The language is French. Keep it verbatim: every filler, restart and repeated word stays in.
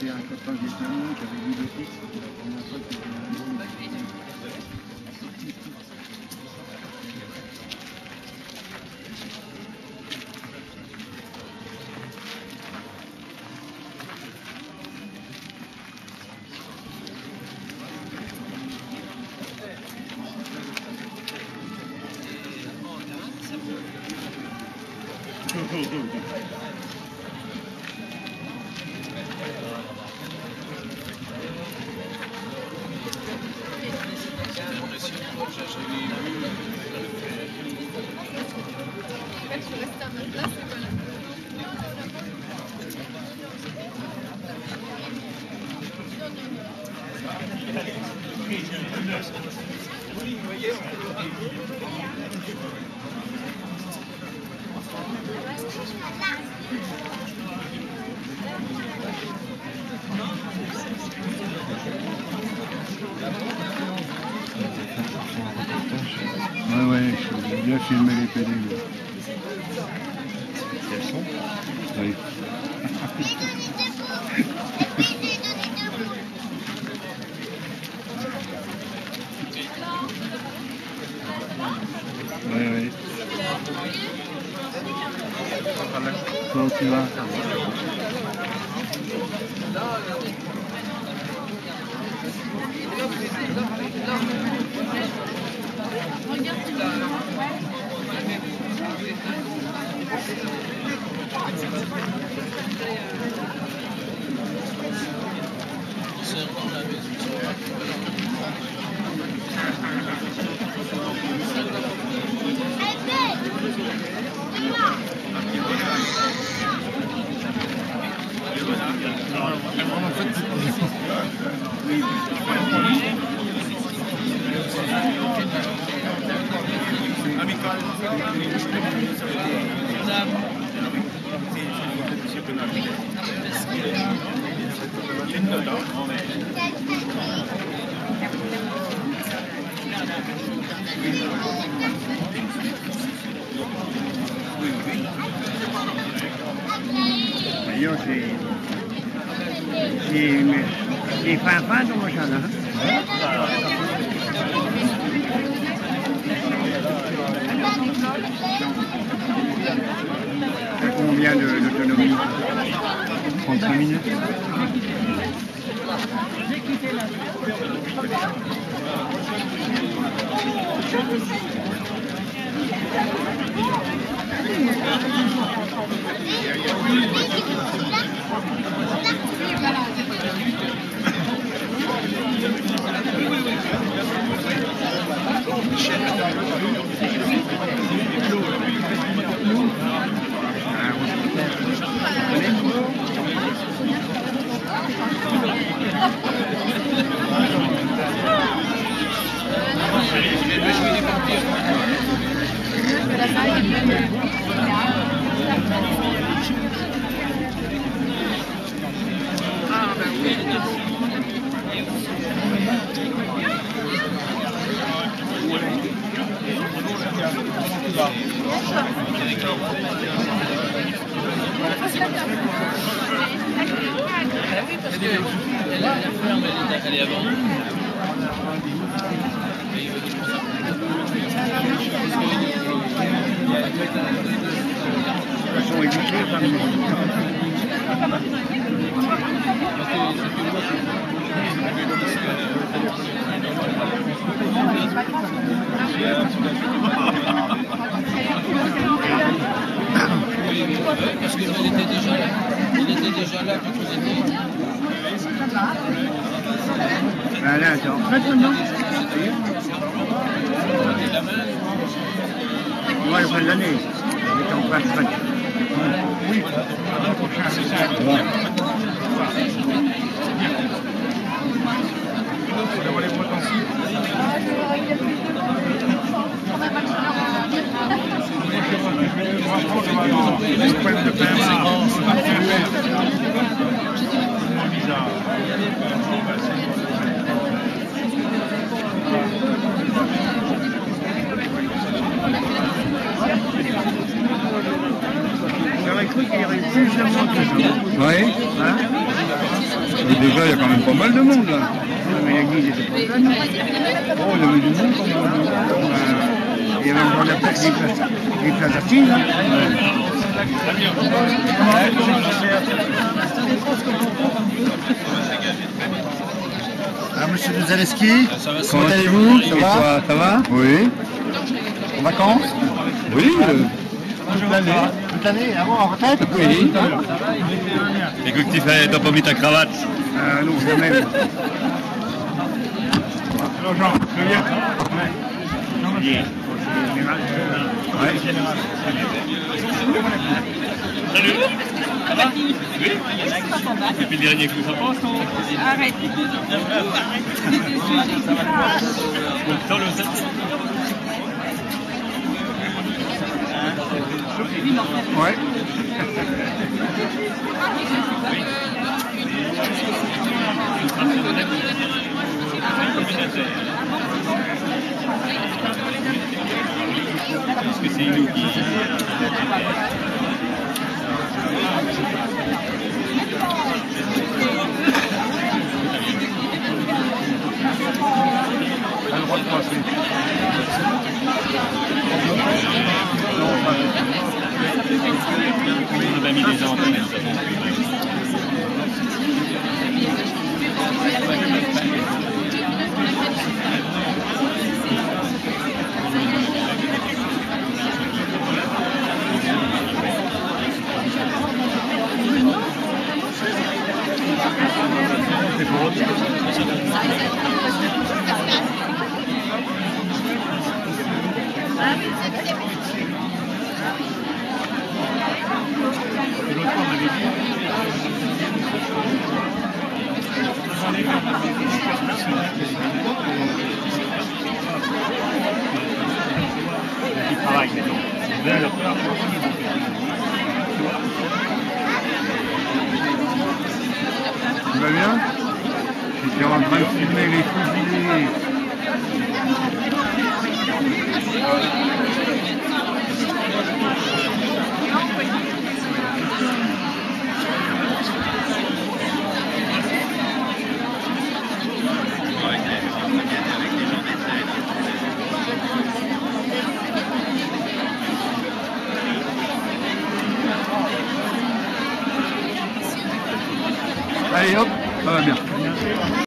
c'était un copain vietnamien qui avait vu le titre, c'était la première fois qu'il avait un album. Ouais, ouais, je vais bien filmer les pédales. Elles sont ? Oui. Oui, oui. Comment tu vas? Io sì, sì, si fa fatto come c'è, no? T'as combien d'autonomie? trente-cinq minutes. La ferme, elle est à vendre. Elles sont éduquées par nous. Parce qu'elle était déjà là. Elle était déjà là quand vous étiez. Ben là, t'es en retraite maintenant? Moi, à la fin de l'année, j'étais en retraite. Oui. J'aurais cru qu'il y aurait plus de monde que ça. Oui. Hein? Et déjà, il y a quand même pas mal de monde là. Mais l'église était pas pleine. Oh, il y avait du monde quand même. Euh, Il y avait encore la place des Platatines là. Ah, monsieur de Zaleski, Ça va, ça comment va. allez-vous? Ça Et va? toi, ça va? Oui. En vacances? Oui. euh, Toute l'année. Toute l'année, avant, en retraite? Oui. Écoute, tu fais, t'as pas mis ta cravate. Euh, non, jamais. Alors Jean, tu viens? Ouais. Ouais. Salut. Ça va? Oui. Depuis le dernier coup, ça passe, non? Arrête. Donc, dans le sept. Ouais. Parce que c'est nous qui... On a le droit de passer. On a mis des antennes. Tu vas bien? J'étais en train de filmer les fusillés. Allez hop, ça va bien.